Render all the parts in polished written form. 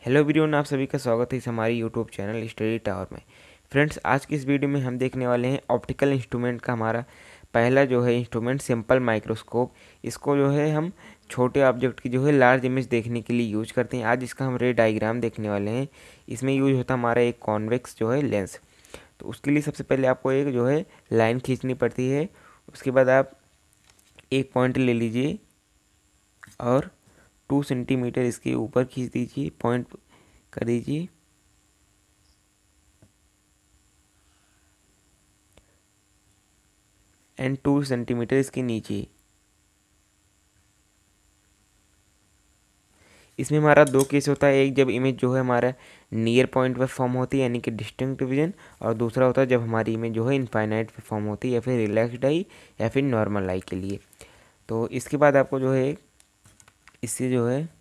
Hello everyone, आप सभी का स्वागत है इस हमारे यूट्यूब चैनल स्टडी टावर में। फ्रेंड्स, आज की इस वीडियो में हम देखने वाले हैं ऑप्टिकल इंस्ट्रूमेंट का हमारा पहला जो है इंस्ट्रूमेंट सिंपल माइक्रोस्कोप। इसको जो है हम छोटे ऑब्जेक्ट की जो है लार्ज इमेज देखने के लिए यूज करते हैं। आज इसका हम रे डायग्राम देखने वाले हैं। इसमें यूज होता है हमारा एक कॉन्वेक्स जो है लेंस। तो उसके लिए सबसे पहले आपको एक जो है लाइन खींचनी पड़ती है। उसके बाद आप एक पॉइंट ले लीजिए और 2 सेंटीमीटर इसके ऊपर खींच दीजिए, पॉइंट कर दीजिए। एंड 2 सेंटीमीटर इसके नीचे। इसमें हमारा दो केस होता है, एक जब इमेज जो है हमारा नियर पॉइंट पे फॉर्म होती है यानी कि डिस्टिंक्ट विजन, और दूसरा होता है जब हमारी इमेज जो है इनफाइनाइट पे फॉर्म होती है या फिर रिलैक्स्ड आई या फिर नॉर्मल आई के लिए। तो इसके बाद आपको जो है इससे जो है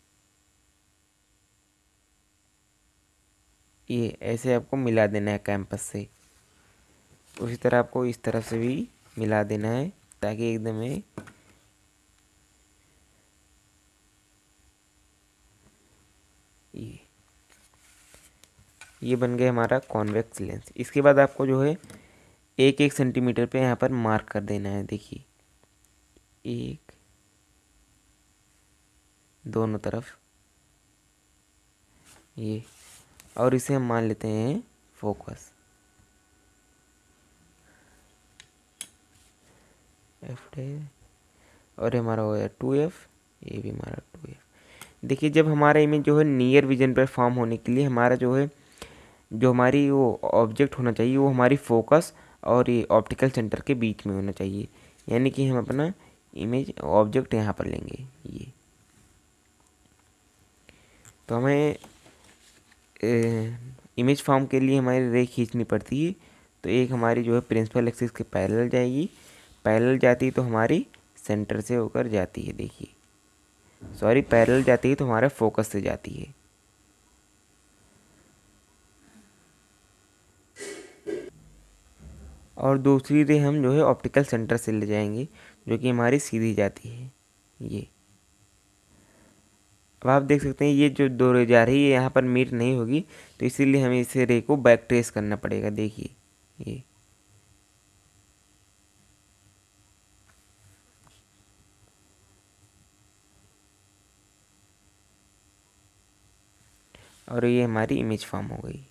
ये ऐसे आपको मिला देना है कैंपस से। उसी तरह आपको इस तरफ से भी मिला देना है ताकि एकदम ये बन गया हमारा कॉन्वेक्स लेंस। इसके बाद आपको जो है एक एक सेंटीमीटर पे यहाँ पर मार्क कर देना है। देखिए, एक, दोनों तरफ ये, और इसे हम मान लेते हैं फोकस। एफ और ये हमारा हो गया 2F, ये भी हमारा 2F। देखिए, जब हमारा इमेज जो है नियर विजन पर फॉर्म होने के लिए हमारा जो है जो हमारी वो ऑब्जेक्ट होना चाहिए वो हमारी फोकस और ये ऑप्टिकल सेंटर के बीच में होना चाहिए। यानी कि हम अपना इमेज ऑब्जेक्ट यहाँ पर लेंगे ये। तो हमें इमेज फॉर्म के लिए हमारी रे खींचनी पड़ती है। तो एक हमारी जो है प्रिंसिपल एक्सिस के पैरेलल जाएगी, पैरेलल जाती है तो हमारी सेंटर से होकर जाती है। देखिए, सॉरी, पैरेलल जाती है तो हमारे फोकस से जाती है। और दूसरी रे हम जो है ऑप्टिकल सेंटर से ले जाएंगे जो कि हमारी सीधी जाती है ये। अब आप देख सकते हैं ये जो दो रे जा रही है यहाँ पर मीट नहीं होगी, तो इसीलिए हमें इसे रे को बैक ट्रेस करना पड़ेगा। देखिए ये, और ये हमारी इमेज फॉर्म हो गई।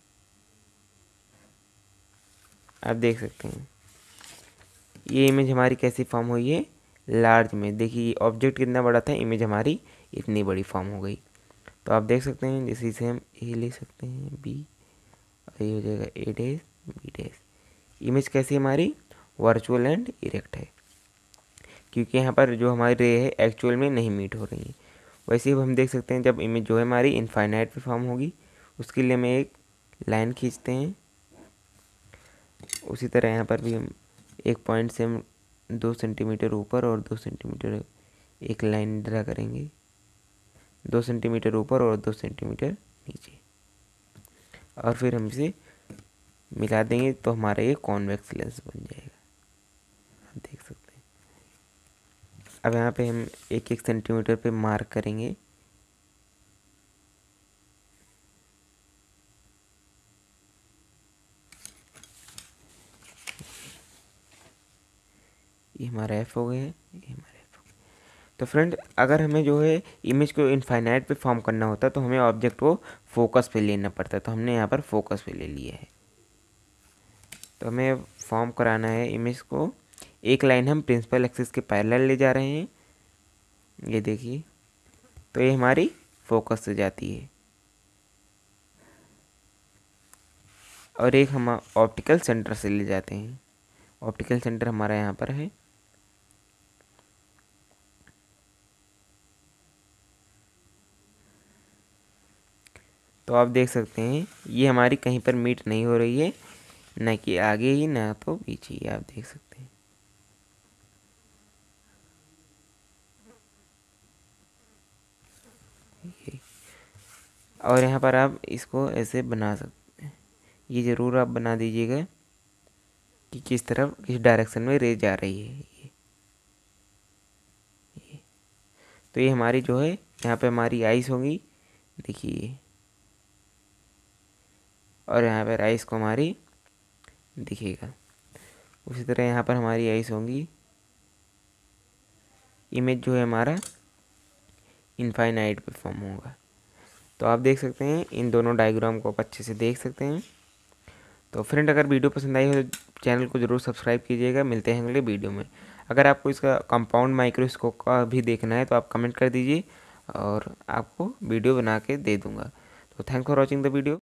आप देख सकते हैं ये इमेज हमारी कैसी फॉर्म हुई है, लार्ज में। देखिए ऑब्जेक्ट कितना बड़ा था, इमेज हमारी इतनी बड़ी फॉर्म हो गई। तो आप देख सकते हैं जैसे इसे हम ए ले सकते हैं, बी, और ये हो जाएगा A dash, B dash. Image कैसी हमारी वर्चुअल एंड इरेक्ट है, क्योंकि यहाँ पर जो हमारी रे है एक्चुअल में नहीं मीट हो रही है। वैसे ही हम देख सकते हैं जब इमेज जो है हमारी इनफाइनाइट पे फॉर्म होगी, उसके लिए हमें एक लाइन खींचते हैं। उसी तरह यहाँ पर भी हम एक पॉइंट से हम 2 सेंटीमीटर ऊपर और 2 सेंटीमीटर एक लाइन ड्रा करेंगे, 2 सेंटीमीटर ऊपर और 2 सेंटीमीटर नीचे, और फिर हम इसे मिला देंगे तो हमारा ये कॉन्वेक्स लेंस बन जाएगा। आप देख सकते हैं। अब यहाँ पे हम एक एक सेंटीमीटर पे मार्क करेंगे। ये हमारा एफ हो गया है, ये हमारा एफ हो गया। तो फ्रेंड, अगर हमें जो है इमेज को इनफाइनाइट पे फॉर्म करना होता तो हमें ऑब्जेक्ट को फोकस पे लेना पड़ता, तो हमने यहाँ पर फोकस पे ले लिया है। तो हमें फॉर्म कराना है इमेज को। एक लाइन हम प्रिंसिपल एक्सिस के पैरेलल ले जा रहे हैं, ये देखिए। तो ये हमारी फोकस से जाती है, और एक हम ऑप्टिकल सेंटर से ले जाते हैं। ऑप्टिकल सेंटर हमारा यहाँ पर है। तो आप देख सकते हैं ये हमारी कहीं पर मीट नहीं हो रही है, ना कि आगे ही ना तो पीछे ही। आप देख सकते हैं ये। और यहाँ पर आप इसको ऐसे बना सकते हैं। ये ज़रूर आप बना दीजिएगा कि किस तरफ, किस डायरेक्शन में रे जा रही है ये। तो ये हमारी जो है यहाँ पे हमारी आइस होंगी, देखिए। और यहाँ पर आइस को हमारी दिखेगा। उसी तरह यहाँ पर हमारी आइस होंगी, इमेज जो है हमारा इनफाइनाइट पे फॉर्म होगा। तो आप देख सकते हैं इन दोनों डायग्राम को आप अच्छे से देख सकते हैं। तो फ्रेंड अगर वीडियो पसंद आई हो तो चैनल को ज़रूर सब्सक्राइब कीजिएगा। मिलते हैं अगले वीडियो में। अगर आपको इसका कंपाउंड माइक्रोस्कोप का भी देखना है तो आप कमेंट कर दीजिए और आपको वीडियो बना के दे दूँगा। तो thanks for watching the video.